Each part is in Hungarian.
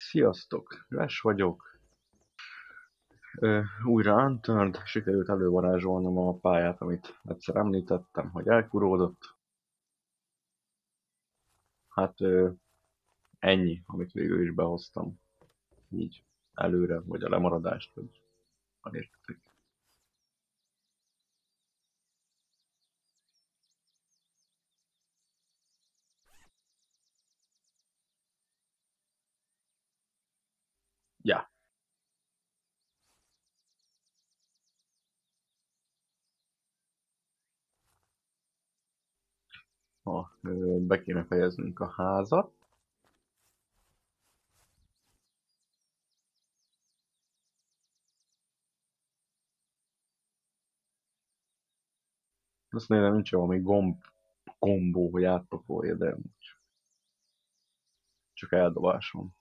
Sziasztok, Ves vagyok. Újra Unturned, sikerült elővarázsolnom a pályát, amit egyszer említettem, hogy elkuródott. Hát ennyi, amit végül is behoztam. Így előre, vagy a lemaradást, vagy ha értetek. Ja, be kéne fejeznünk a házat. Azt nézem, nincs valami gombó, hogy átpakolja, de csak eldobásom.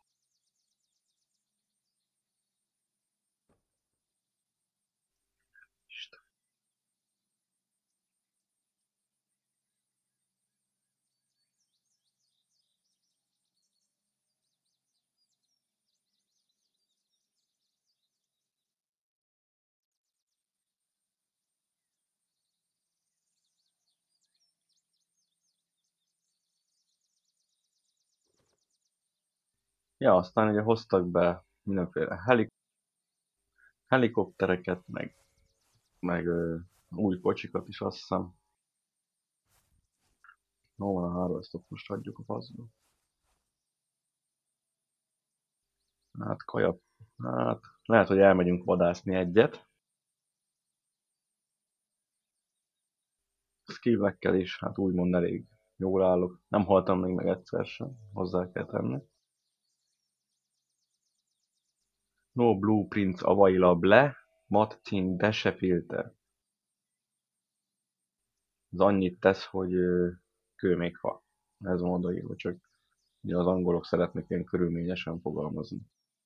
Ja, aztán ugye hoztak be mindenféle helikoptereket, meg új kocsikat is, azt hiszem. No, van a három, ezt ott most hagyjuk a faszba. Hát kaja. Hát lehet, hogy elmegyünk vadászni egyet. Skillekkel is, hát úgymond elég jól állok. Nem haltam még meg egyszer sem, hozzá kell tenni. No blueprints available, mat thin dash filter. Ez annyit tesz, hogy kőmékfa. Ez van odaírva, csak ugye az angolok szeretnek ilyen körülményesen fogalmazni.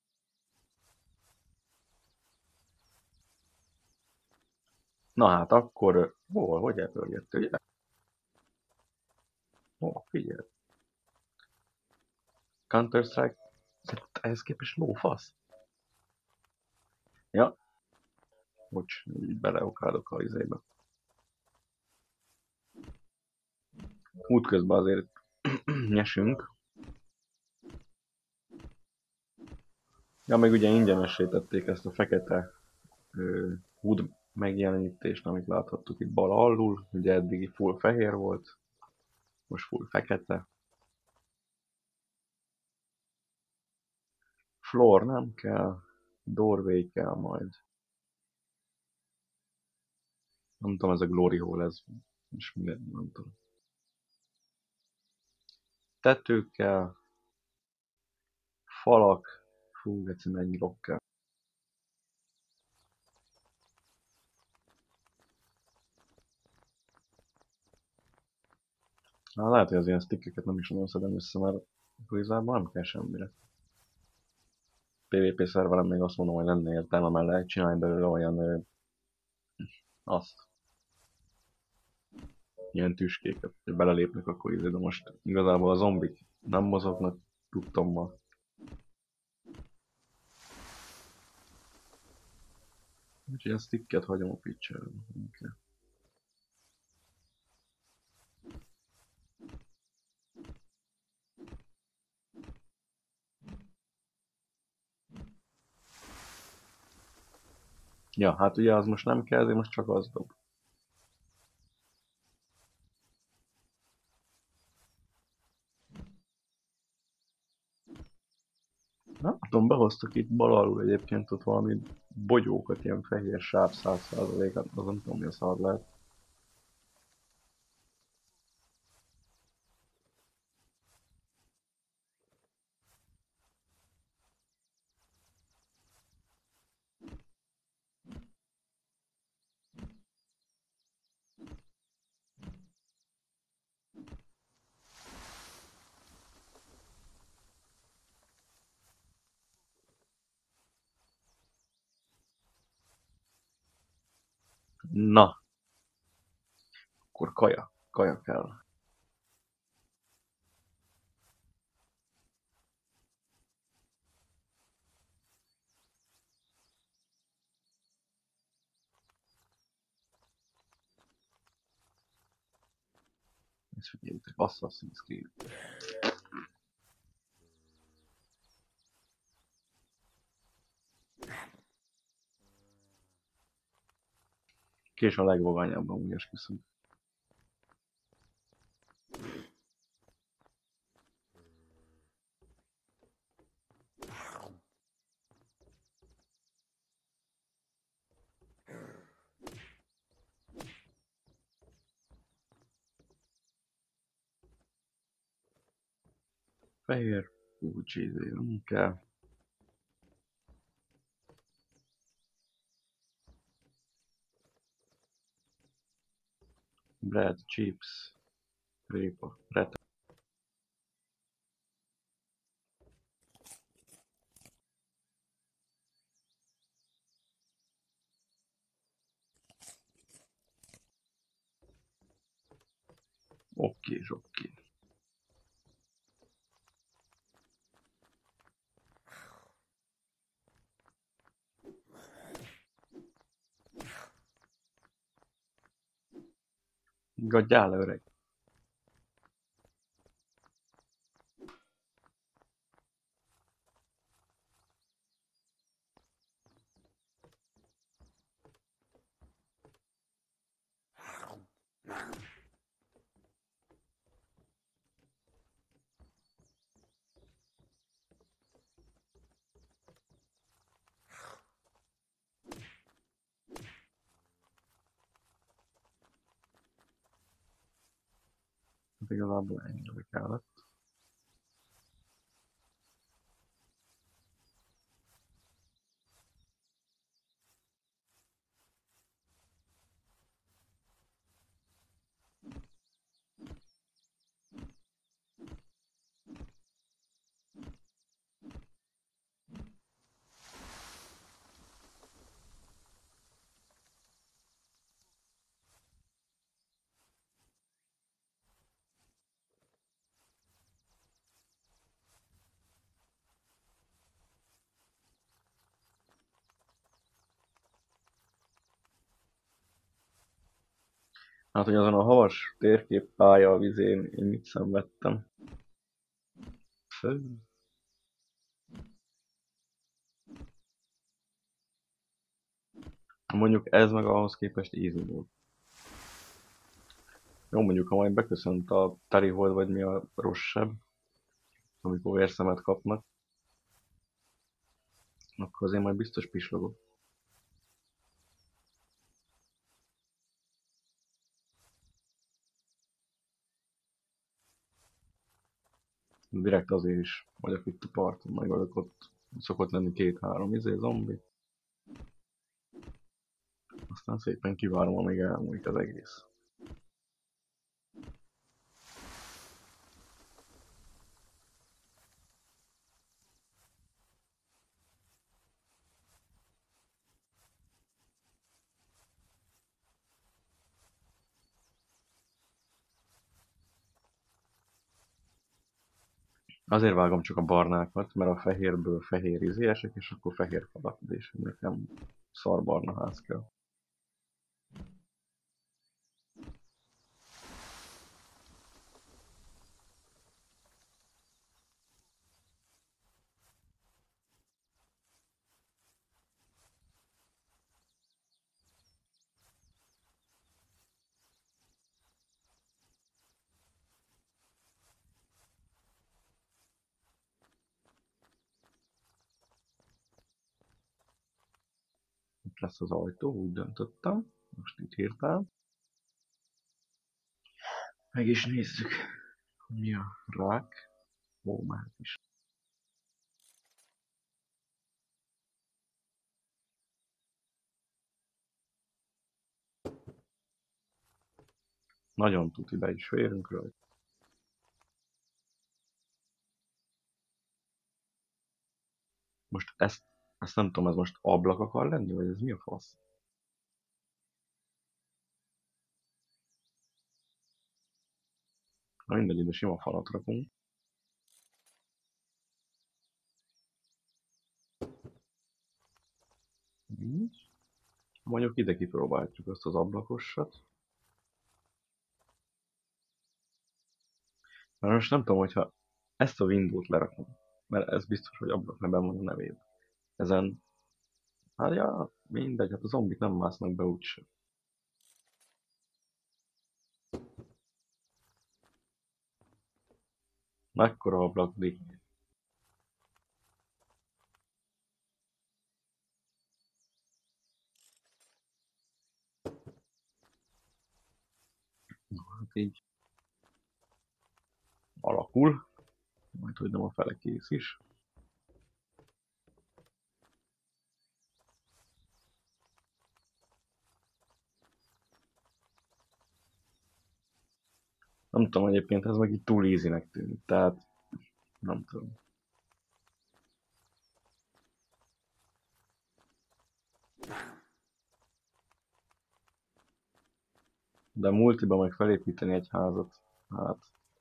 Na hát akkor, hogy ebből jött, ugye? Figyelj. Counter-Strike, ehhez képest lófasz. Ja, bocs, így beleokádok a izébe. Útközben azért nyesünk. Ja, meg ugye ingyenesítették ezt a fekete HUD megjelenítést, amit láthattuk itt bal alul. Ugye eddigi full fehér volt, most full fekete. Floor nem kell, doorway kell majd. Nem tudom, ez a glory hole, ez és minden, nem tudom. Tető kell, falak, fú, egyszerűen mennyi rock kell. Lehet, hogy az ilyen stickeket nem is nagyon szedem össze, mert igazából nem kell semmire. PvP szerveren még azt mondom, hogy lenne értelme, mert lehet csinálni belőle olyan azt, ilyen tüskéket, hogy belelépnek, akkor de most igazából a zombik nem mozognak tudtommal. Úgyhogy a sticket hagyom a pitcherben. Okay. Ja, hát ugye az most nem kell, ezért most csak az dob. Nem tudom, behoztak itt bal alul egyébként ott valami bogyókat, ilyen fehér sáv 100%-at, az nem tudom mi a szar lehet. Na, akkor kaja kell. Ezt figyeljétek, Assassin's Creed. Kés a legvagányabban, úgy esküszöm. Fehér, úgy nem kell. Bread, chips, répa, ret. Oké. Gadjál, öreg. Hát igazából ennyire kellett. Hát, hogy azon a havas térképpálya vizén én mit szenvedtem. Mondjuk ez meg ahhoz képest easy volt. Jó, mondjuk ha majd beköszönt a Tarihold, vagy mi a rosszabb, amikor vérszemet kapnak, akkor azért majd biztos pislogok. Direkt azért is vagyok itt a parton, meg vagyok ott. Szokott lenni 2-3 zombi. Aztán szépen kivárom, amíg elmúlik az egész. Azért vágom csak a barnákat, mert a fehérből fehér izélyesek, és akkor fehér falat, és nekem szarbarna ház kell. Itt lesz az ajtó, úgy döntöttem. Most itt hirtelen. Meg is nézzük, hogy mi a rák. Ó, már is. Nagyon tuti, be is férünk rajta. Most ezt nem tudom, ez most ablak akar lenni, vagy ez mi a fasz? Na mindegy, ide sima falat rakunk. Így. Mondjuk ide kipróbáljuk azt az ablakosat. Már most nem tudom, hogyha ezt a Windowt lerakom, mert ez biztos, hogy ablakneben van a nevéd. Ezen, hát ja, mindegy, hát a zombik nem másznak be úgyse. Mekkora ablak, Dick? Hát így alakul, majd hogy nem a fele kész is. Nem tudom, egyébként ez meg így túl easynek tűnik, tehát nem tudom. De multiba meg felépíteni egy házat, hát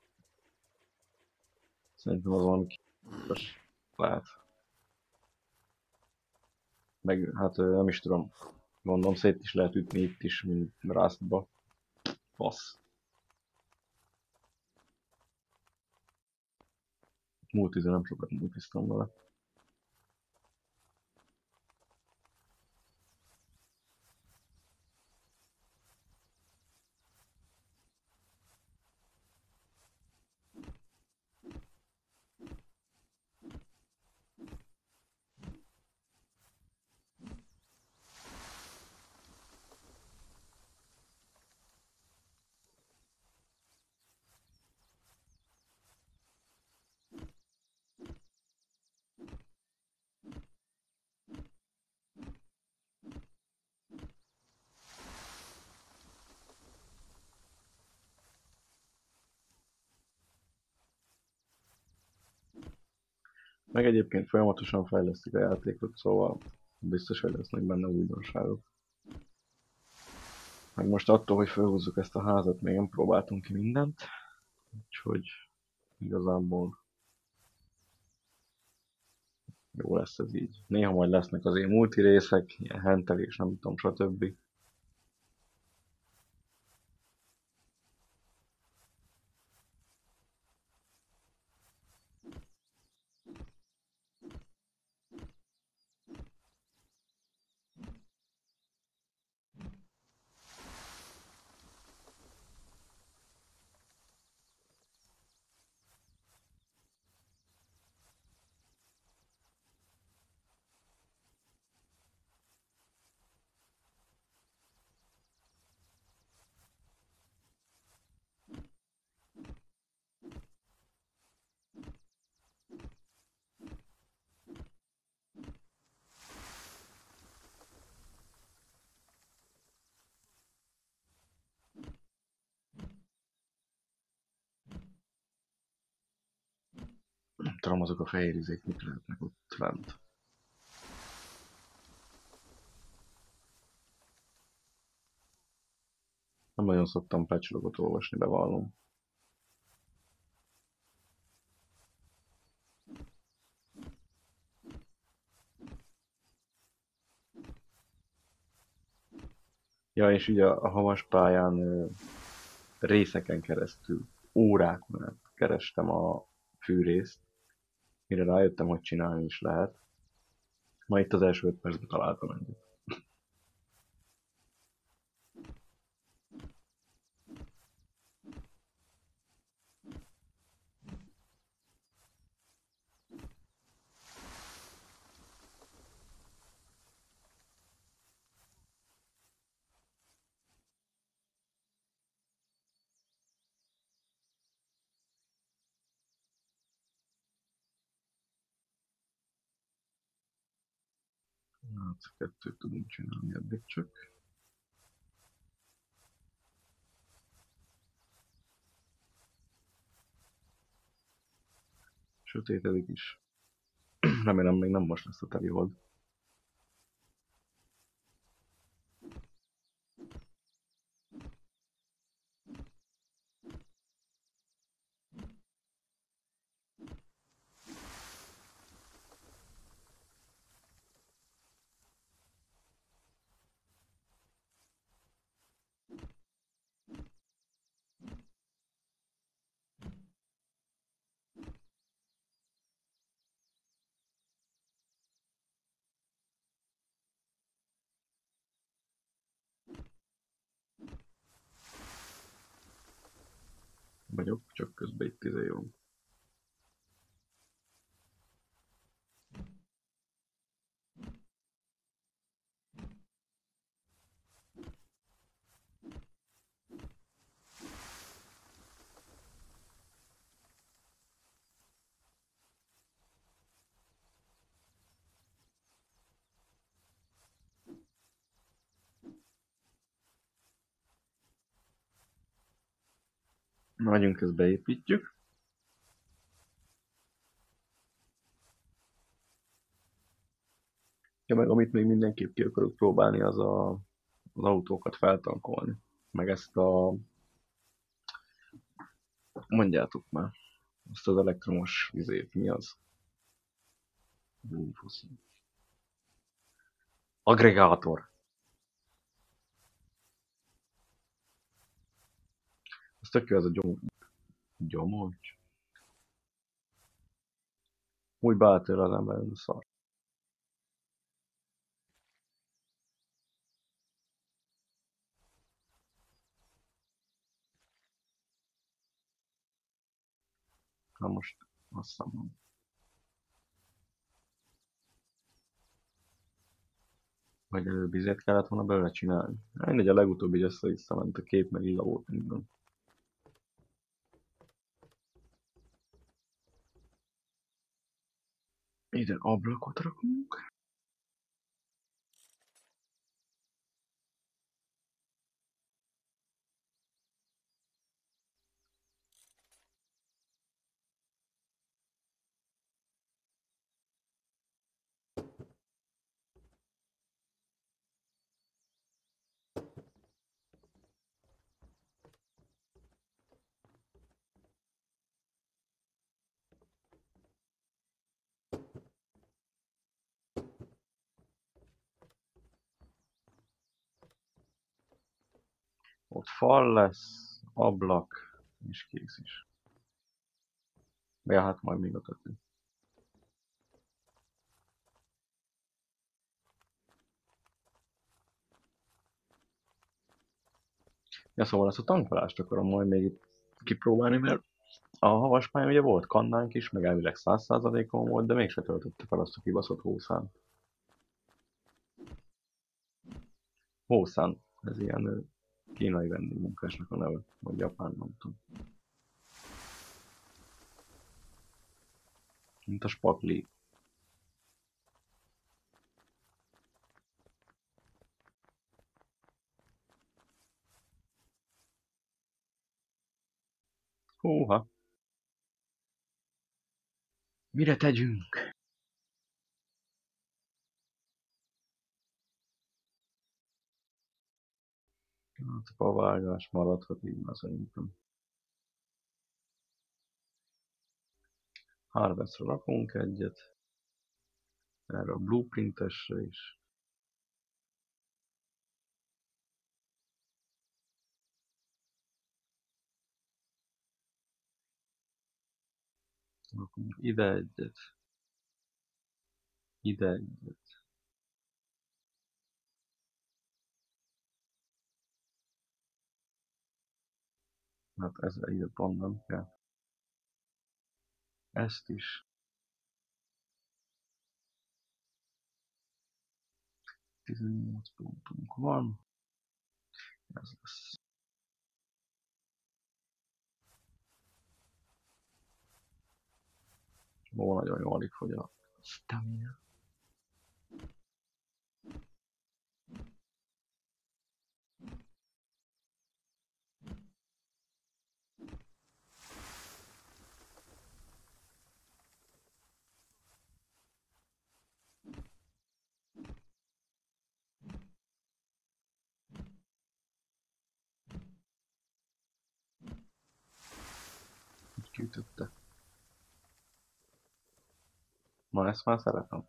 szerintem az valami képes lehet. Meg hát nem is tudom, mondom, szét is lehet ütni itt is, mint Rustba. Fasz. Multizni nem sokat multiztam vele. Meg egyébként folyamatosan fejlesztik a játékot, szóval biztos, hogy lesznek benne újdonságok. Meg most attól, hogy felhúzzuk ezt a házat, még nem próbáltunk ki mindent, úgyhogy igazából jó lesz ez így. Néha majd lesznek azért multi részek, ilyen hentelés, nem tudom, stb. Nem tudom, azok a fehér izék mit lehetnek ott lent. Nem nagyon szoktam patchlogot olvasni, bevallom. Ja, és ugye a havas pályán részeken keresztül, órákon át kerestem a fűrészt, mire rájöttem, hogy csinálni is lehet. Ma itt az első 5 percben találtam egyet. Hát, kettőt tudunk csinálni eddig csak. Sötétedik is. Remélem még nem most lesz a teli hold. Vagyok, csak közben itt jó. Vagyunk, ezt beépítjük. Ja, meg amit még mindenképp ki akarok próbálni, az autókat feltankolni. Meg ezt a... Mondjátok már. Ezt az elektromos vizét, mi az? Aggregátor. Ez tök jó, ez a gyomolcs. Úgy beállt az ember, ez a szar. Na most azt hiszem, hogy előbb vizet kellett volna belőle csinálni. Mindegy, a legutóbbi össze-vissza ment a kép, meg lila volt minden. Ide ablakot rakunk. Ott fal lesz, ablak, és kész is. Ja, hát majd még a többi. Ja, szóval ezt a tankolást akarom majd még itt kipróbálni, mert a havaspálya ugye volt kannánk is, meg elvileg 100%-on volt, de mégse töltötte fel azt a kibaszott hószán. Hószán, ez ilyen kínai vendégmunkásnak a neve, vagy japán, nem tudom. Mint a spakli. Húha. Mire tegyünk? Hát a pavágás maradhat így már szerintem. Harvestra rakunk egyet. Erre a blueprintesre is. Rakunk ide egyet. Ide egyet. Hát ez ide pont nem kell. Ezt is. 18 pontunk van. Ez lesz. Ó, nagyon jól alig fogy a stamina. Így kiütötte. Na, ezt már szeretem.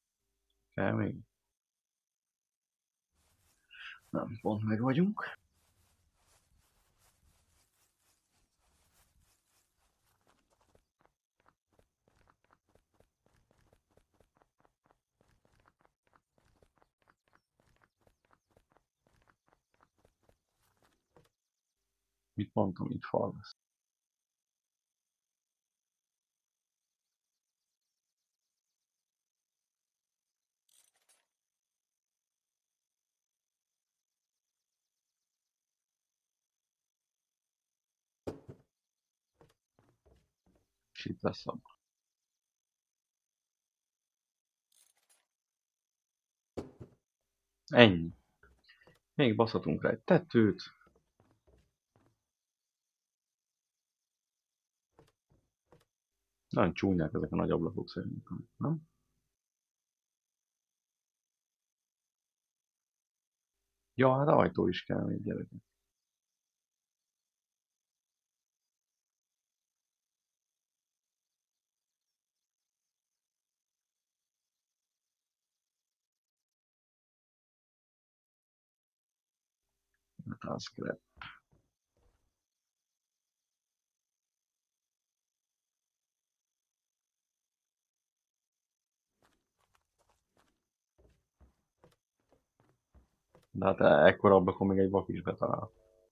Kell még? Nem, pont meg vagyunk. Mit mondtam, itt fal lesz. És itt lesz a... Ennyi. Még baszhatunk rá egy tetőt. Nagyon csúnyák ezek a nagy ablakok szerintem, nem? Ja, hát ajtó is kell még, gyerekek. Hát az kell. De hát ekkor ablakon még egy vak is betalál.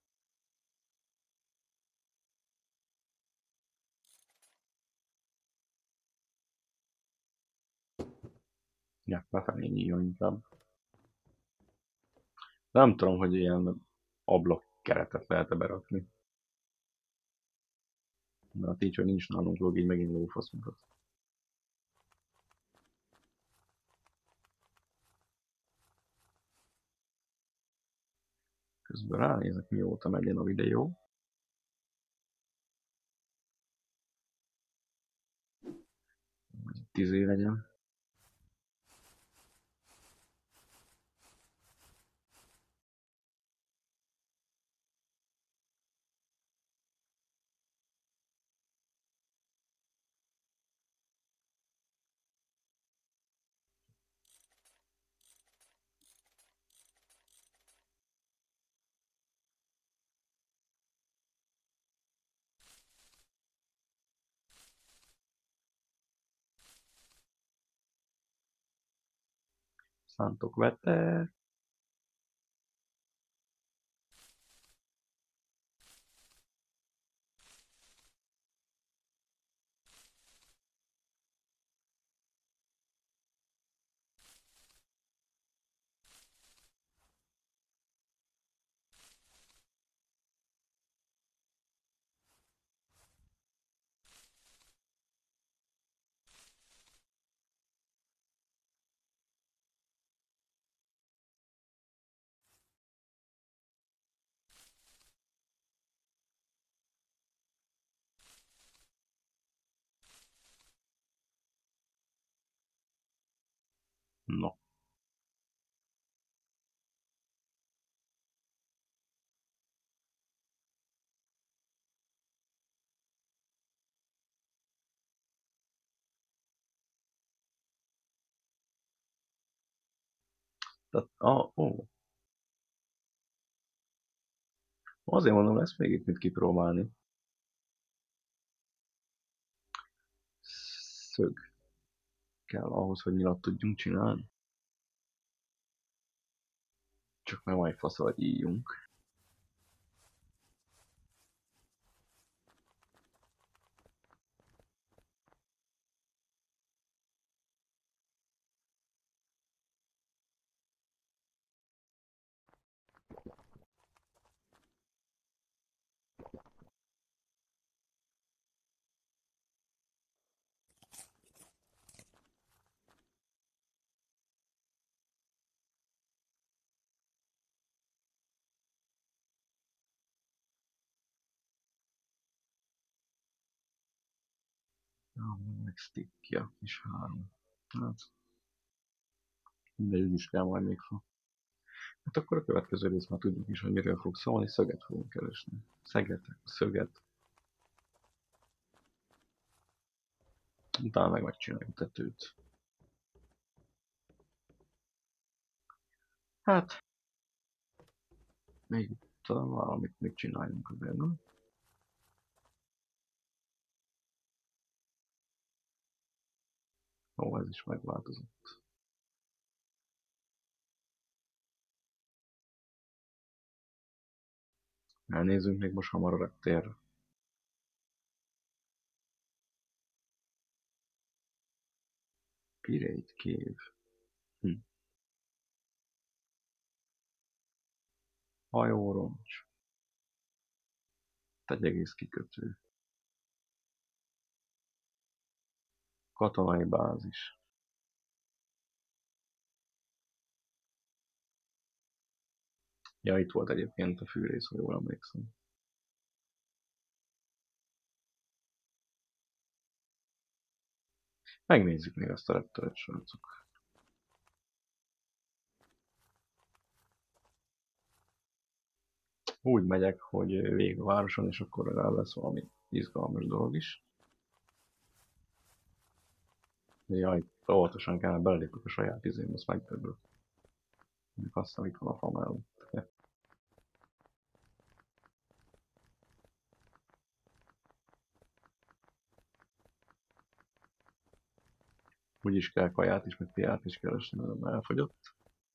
Ja, befelé nyíljon inkább. Nem tudom, hogy ilyen ablak keretet lehet-e berakni. De hát így, hogy nincs nálunk log, így megint lófasz mutat. Közben ránézek, mióta megyen a videó. 10 év legyen. Szántok vette. No. Tehát, azért mondom, lesz még itt mit kipróbálni. Szög kell ahhoz, hogy nyilat tudjunk csinálni. Csak nem majd fasz, hogy íjunk. Ja, meg stickja is 3. Hát, mindegy, is kell majd még fa. Hát akkor a következő rész már tudjuk is, hogy miről fog szólni, szöget fogunk keresni. Szöget. Utána meg megcsináljuk tetőt. Hát, még talán valamit még csináljunk azért, nem? Ó, ez is megváltozott. Elnézzünk még most hamar a reptérre. Pirate Cave. Hajóroncs. Egy egész kikötő. Katonai bázis. Ja, itt volt egyébként a fűrész, ha jól emlékszem. Megnézzük még azt a repteret, srácok. Úgy megyek, hogy végig a városon, és akkor rá lesz valami izgalmas dolog is. Jaj, óvatosan kellene belelépek a saját izém, azt megdöbből. Aztán itt van a fa mellett. Úgyis kell kaját is, meg piát is keresni, mert elfogyott.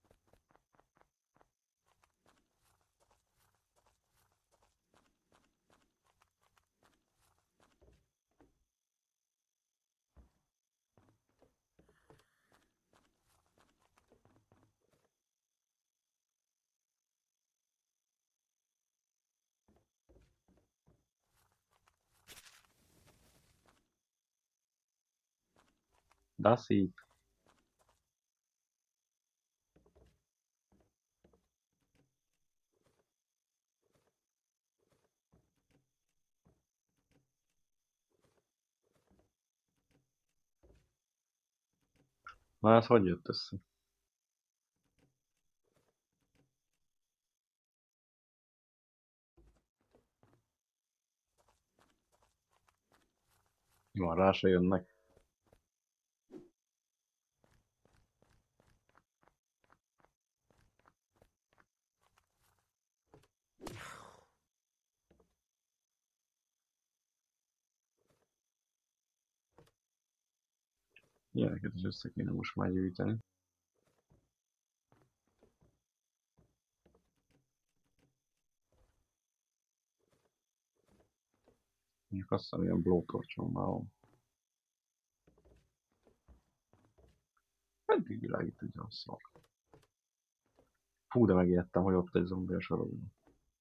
Das így. Na ez hogy jött össze? Van, rá se jönnek. Ilyeneket is össze kéne most már gyűjteni. Mondjuk azt hiszem, ilyen blowtorcsom már van. Eddig világít egy olyan szar. Fú, de megijedtem, hogy ott egy zombi a sarokban.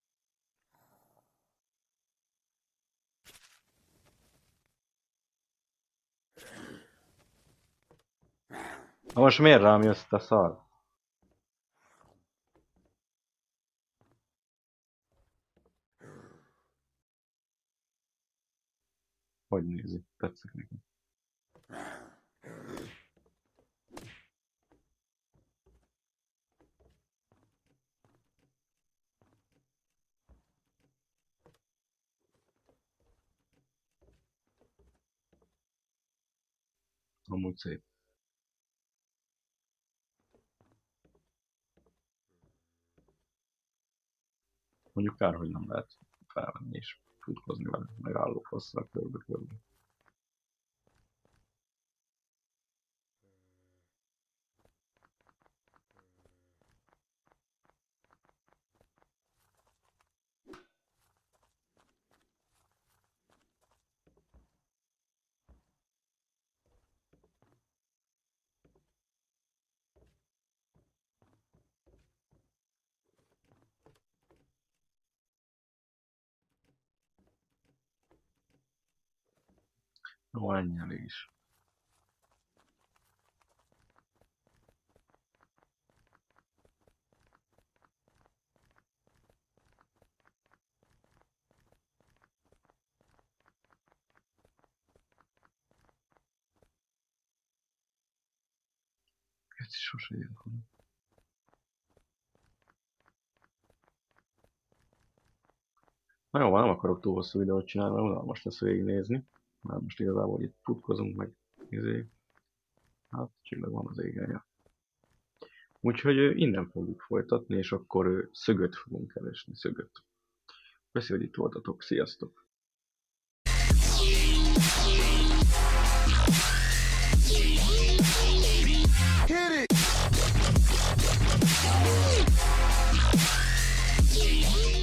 Na most miért rám jössz, te szar? Hogy nézi? Tetszik neki. Amúgy szép. Mondjuk kár, hogy nem lehet felvenni és futkozni vele, meg álló hosszra körbe-körbe. Jó, ennyi elég is. Ez is sose jön. Na jó, nem akarok túl hosszú videót csinálni, mert unalmas lesz végignézni. Mert most igazából itt futkozunk meg, hát csillag van az égen, ja. Úgyhogy innen fogjuk folytatni, és akkor szögöt fogunk keresni, szögöt. Köszi, hogy itt voltatok, sziasztok! Hit it!